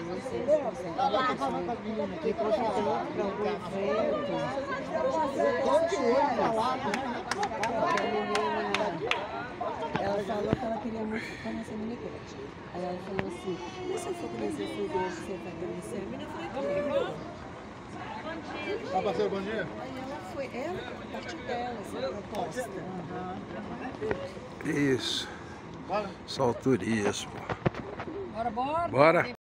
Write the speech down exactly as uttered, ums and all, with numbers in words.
vocês conseguem aqui convidando para algum evento. Porque a menina, ela falou que ela queria muito conhecer a Miniguete. Aí ela falou assim, mas se eu for conhecer a sua igreja, você vai conhecer a menina? Eu falei, claro. Tá, parceiro, bom dia. Aí ela foi, ela, a partir dela, essa proposta. Isso. Só o turismo. Bora, bora. Bora.